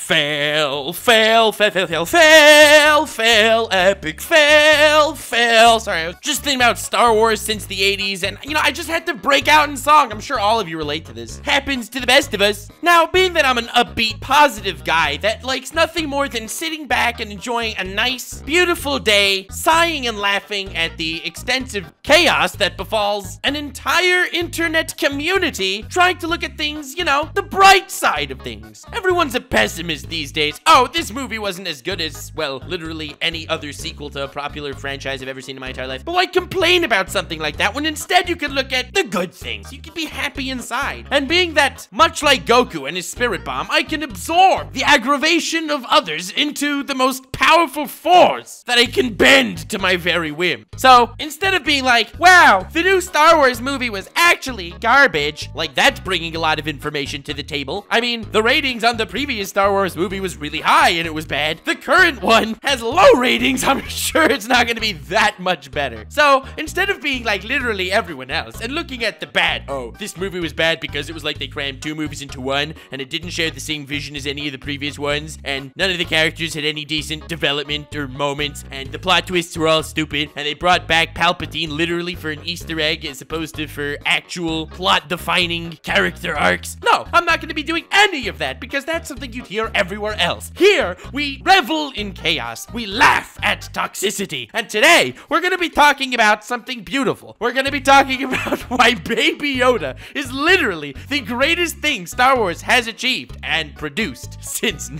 Fail, fail, fail, fail, fail, fail, fail, epic fail, fail. Sorry, I was just thinking about Star Wars since the 80s, and, you know, I just had to break out in song. I'm sure all of you relate to this. Happens to the best of us. Now, being that I'm an upbeat, positive guy that likes nothing more than sitting back and enjoying a nice, beautiful day, sighing and laughing at the extensive chaos that befalls an entire internet community trying to look at things, you know, the bright side of things. Everyone's a pessimist these days. Oh, this movie wasn't as good as, well, literally any other sequel to a popular franchise I've ever seen in my entire life. But why complain about something like that when instead you could look at the good things? You could be happy inside. And being that, much like Goku and his spirit bomb, I can absorb the aggravation of others into the most powerful force that I can bend to my very whim. So, instead of being like, wow, the new Star Wars movie was actually garbage, like that's bringing a lot of information to the table. I mean, the ratings on the previous Star Wars movie was really high and it was bad. The current one has low ratings. I'm sure it's not going to be that much better. So, instead of being like literally everyone else and looking at the bad, oh, this movie was bad because it was like they crammed 2 movies into one and it didn't share the same vision as any of the previous ones, and none of the characters had any decent development or moments, and the plot twists were all stupid, and they brought back Palpatine literally for an Easter egg as opposed to for actual plot-defining character arcs. No, I'm not going to be doing any of that because that's something you'd hear everywhere else. Here, we revel in chaos. We laugh at toxicity. And today, we're going to be talking about something beautiful. We're going to be talking about why Baby Yoda is literally the greatest thing Star Wars has achieved and produced since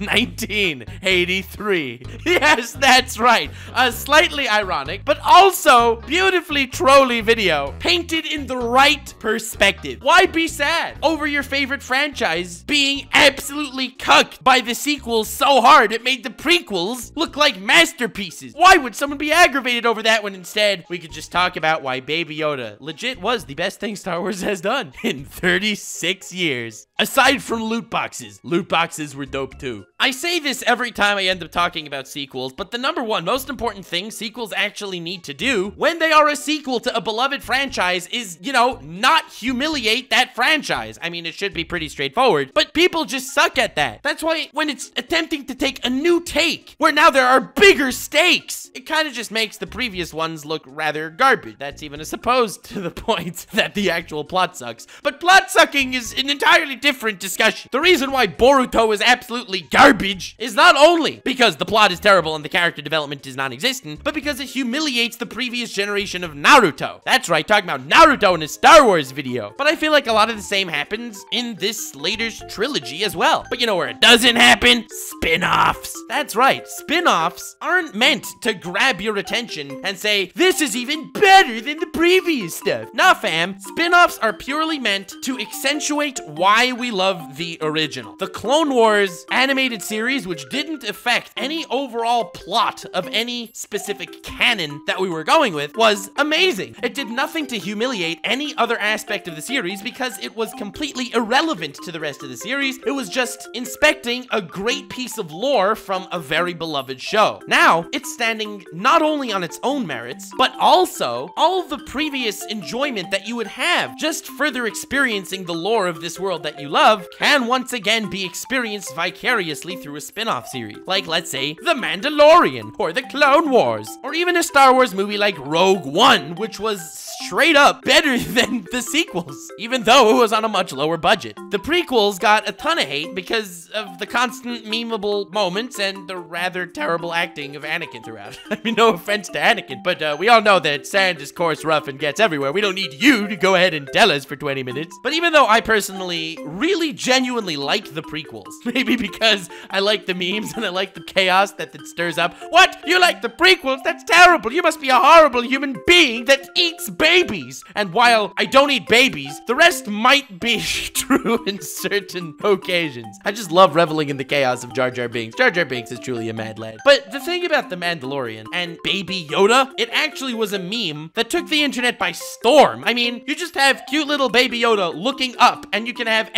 1983. Yes, that's right. A slightly ironic, but also beautifully trolly video painted in the right perspective. Why be sad over your favorite franchise being absolutely cucked by the sequels so hard it made the prequels look like masterpieces? Why would someone be aggravated over that when instead we could just talk about why Baby Yoda legit was the best thing Star Wars has done in 36 years? Aside from loot boxes were dope too. I say this every time I end up talking about sequels, but the number one most important thing sequels actually need to do when they are a sequel to a beloved franchise is, you know, not humiliate that franchise. I mean, it should be pretty straightforward, but people just suck at that. That's why when it's attempting to take a new take, where now there are bigger stakes, it kind of just makes the previous ones look rather garbage. That's even as opposed to the point that the actual plot sucks. But plot sucking is an entirely different discussion. The reason why Boruto is absolutely garbage is not only because the plot is terrible and the character development is non-existent, but because it humiliates the previous generation of Naruto. That's right, talking about Naruto in a Star Wars video. But I feel like a lot of the same happens in this later trilogy as well. But you know where it doesn't happen? Spin-offs. That's right, spin-offs aren't meant to grab your attention and say, this is even better than the previous stuff. Nah, fam. Spin-offs are purely meant to accentuate why we love the original. The Clone Wars animated series, which didn't affect any overall plot of any specific canon that we were going with, was amazing. It did nothing to humiliate any other aspect of the series because it was completely irrelevant to the rest of the series. It was just inspecting a great piece of lore from a very beloved show. Now, it's standing not only on its own merits, but also all the previous enjoyment that you would have just further experiencing the lore of this world that you love can once again be experienced vicariously through a spin-off series. Like, let's say, The Mandalorian, or The Clone Wars, or even a Star Wars movie like Rogue One, which was straight up better than the sequels, even though it was on a much lower budget. The prequels got a ton of hate because of the constant memeable moments and the rather terrible acting of Anakin throughout. I mean, no offense to Anakin, but we all know that sand is coarse, rough, and gets everywhere. We don't need you to go ahead and tell us for 20 minutes. But even though I personally really genuinely like the prequels, maybe because I like the memes and I like the chaos that it stirs up. What? You like the prequels? That's terrible. You must be a horrible human being that eats babies. And while I don't eat babies, the rest might be true in certain occasions. I just love reveling in the chaos of Jar Jar Binks. Jar Jar Binks is truly a mad lad. But the thing about The Mandalorian and Baby Yoda, it actually was a meme that took the internet by storm. I mean, you just have cute little Baby Yoda looking up and you can have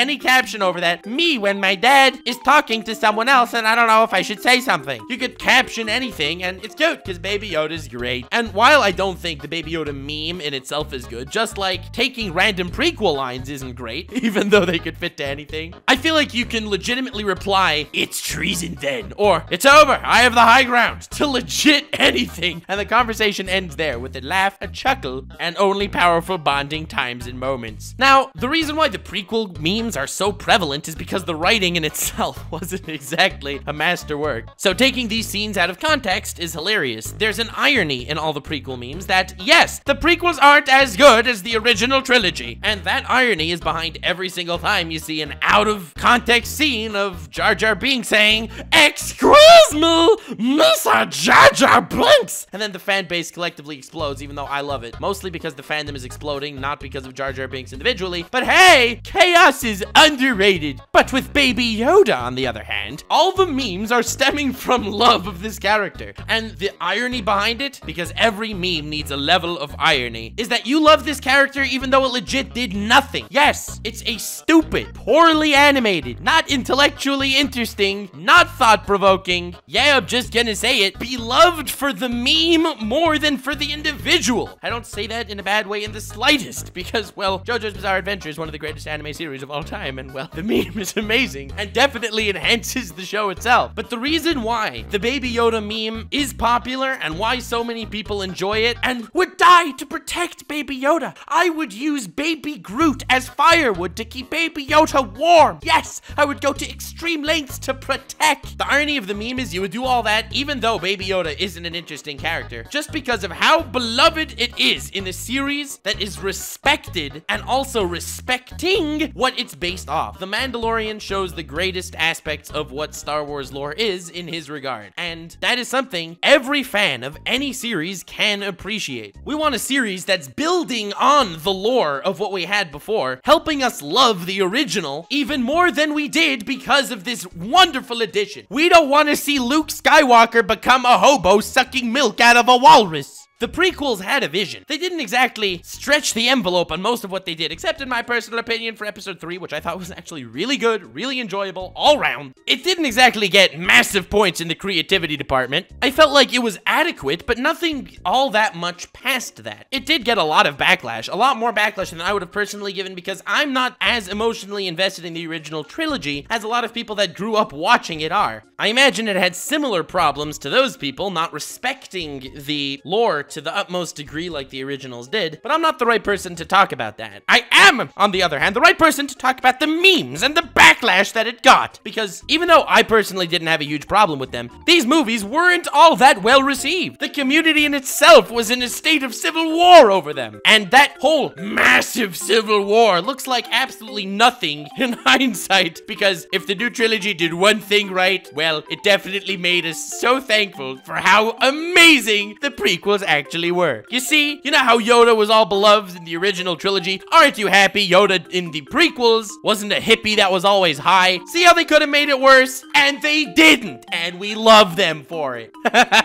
any caption over that. Me when my dad is talking to someone else and I don't know if I should say something. You could caption anything and it's cute because Baby Yoda's great. And while I don't think the Baby Yoda meme in itself is good, just like taking random prequel lines isn't great, even though they could fit to anything, I feel like you can legitimately reply, "It's treason then," or "It's over, I have the high ground," to legit anything. And the conversation ends there with a laugh, a chuckle, and only powerful bonding times and moments. Now, the reason why the prequel memes are so prevalent is because the writing in itself wasn't exactly a masterwork. So taking these scenes out of context is hilarious. There's an irony in all the prequel memes that, yes, the prequels aren't as good as the original trilogy. And that irony is behind every single time you see an out-of-context scene of Jar Jar Binks saying, "Excuse me, Mr. Jar Jar Binks!" And then the fan base collectively explodes, even though I love it. Mostly because the fandom is exploding, not because of Jar Jar Binks individually. But hey, chaos is underrated. But with Baby Yoda, on the other hand, all the memes are stemming from love of this character. And the irony behind it, because every meme needs a level of irony, is that you love this character even though it legit did nothing. Yes, it's a stupid, poorly animated, not intellectually interesting, not thought-provoking, yeah, I'm just gonna say it, beloved for the meme more than for the individual. I don't say that in a bad way in the slightest, because, well, JoJo's Bizarre Adventure is one of the greatest anime series of all time, and, well, the meme is amazing, and definitely enhances the show itself. But the reason why the Baby Yoda meme is popular, and why so many people enjoy it, and would die to protect Baby Yoda, I would use Baby Groot as firewood to keep Baby Yoda warm. Yes, I would go to extreme lengths to protect. The irony of the meme is you would do all that even though Baby Yoda isn't an interesting character, just because of how beloved it is in a series that is respected and also respecting what it's based off. The Mandalorian shows the greatest aspects of what Star Wars lore is in his regard, and that is something every fan of any series can appreciate. We want a series that's building on the lore of what we had before, helping us love the original even more than we did because of this wonderful addition. We don't want to see Luke Skywalker become a hobo sucking milk out of a walrus. The prequels had a vision. They didn't exactly stretch the envelope on most of what they did, except in my personal opinion for episode 3, which I thought was actually really good, really enjoyable, all around. It didn't exactly get massive points in the creativity department. I felt like it was adequate, but nothing all that much past that. It did get a lot of backlash, a lot more backlash than I would have personally given, because I'm not as emotionally invested in the original trilogy as a lot of people that grew up watching it are. I imagine it had similar problems to those people not respecting the lore to the utmost degree like the originals did, but I'm not the right person to talk about that. I am, on the other hand, the right person to talk about the memes and the backlash that it got, because even though I personally didn't have a huge problem with them, these movies weren't all that well received. The community in itself was in a state of civil war over them, and that whole massive civil war looks like absolutely nothing in hindsight, because if the new trilogy did one thing right, well, it definitely made us so thankful for how amazing the prequels actually were. You see, you know how Yoda was all beloved in the original trilogy? Aren't you happy Yoda in the prequels wasn't a hippie that was always high? See how they could have made it worse? And they didn't, and we love them for it.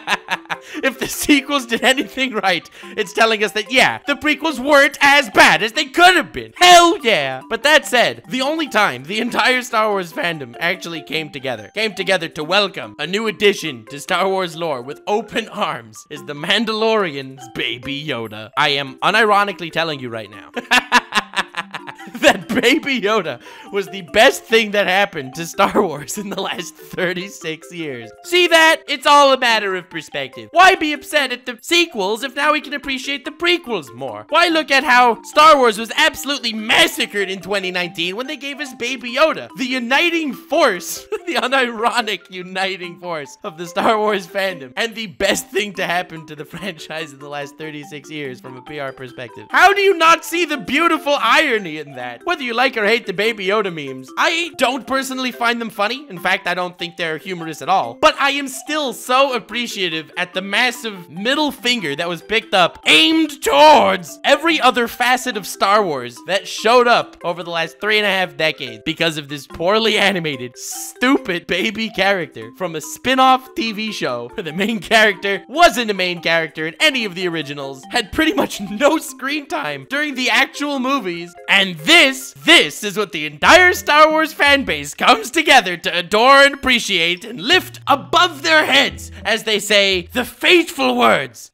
If the sequels did anything right, it's telling us that, yeah, the prequels weren't as bad as they could have been. Hell yeah. But that said, the only time the entire Star Wars fandom actually came together to welcome a new addition to Star Wars lore with open arms is the Mandalorian's Baby Yoda. I am unironically telling you right now that Baby Yoda was the best thing that happened to Star Wars in the last 36 years. See that? It's all a matter of perspective. Why be upset at the sequels if now we can appreciate the prequels more? Why look at how Star Wars was absolutely massacred in 2019 when they gave us Baby Yoda, the uniting force, the unironic uniting force of the Star Wars fandom, and the best thing to happen to the franchise in the last 36 years from a PR perspective. How do you not see the beautiful irony in that? Whether you like or hate the Baby Yoda memes, I don't personally find them funny. In fact, I don't think they're humorous at all. But I am still so appreciative at the massive middle finger that was picked up, aimed towards every other facet of Star Wars that showed up over the last 3.5 decades because of this poorly animated, stupid baby character from a spin-off TV show where the main character wasn't a main character in any of the originals, had pretty much no screen time during the actual movies, and this This is what the entire Star Wars fan base comes together to adore and appreciate and lift above their heads as they say the fateful words.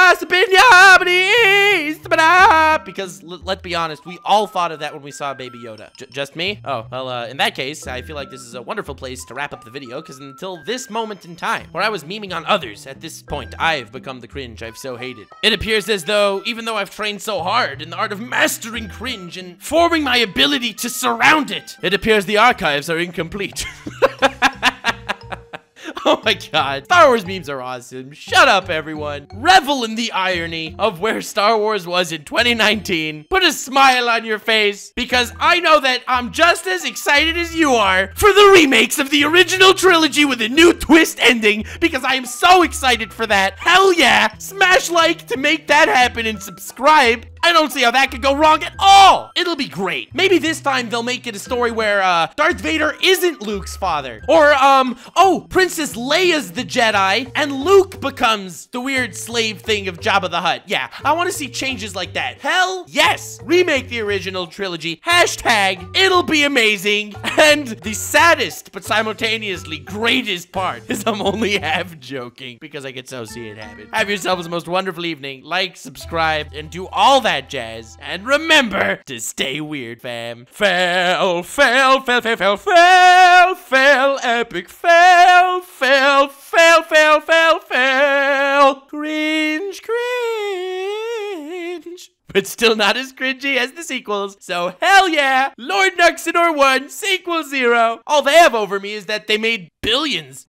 Because let's be honest, we all thought of that when we saw Baby Yoda. Just me? Oh, well, in that case, I feel like this is a wonderful place to wrap up the video, because until this moment in time, where I was memeing on others, at this point, I've become the cringe I've so hated. It appears as though, even though I've trained so hard in the art of mastering cringe and forming my ability to surround it, it appears the archives are incomplete. Oh my god. Star Wars memes are awesome. Shut up, everyone. Revel in the irony of where Star Wars was in 2019. Put a smile on your face, because I know that I'm just as excited as you are for the remakes of the original trilogy with a new twist ending, because I am so excited for that. Hell yeah. Smash like to make that happen and subscribe. I don't see how that could go wrong at all. It'll be great. Maybe this time they'll make it a story where Darth Vader isn't Luke's father. Or, oh, Princess Leia's the Jedi and Luke becomes the weird slave thing of Jabba the Hutt. Yeah, I want to see changes like that. Hell yes. Remake the original trilogy. Hashtag it'll be amazing. And the saddest but simultaneously greatest part is I'm only half joking because I can so see it happen. Have yourselves the most wonderful evening. Like, subscribe, and do all that jazz. And remember to stay weird, fam. Fail, fail, fail, fail, fail, fail, fail, epic fail, fail, fail, fail, fail, fail. Cringe, cringe. But still not as cringy as the sequels. So hell yeah, Lord Nuxenor 1, sequel 0. All they have over me is that they made billions.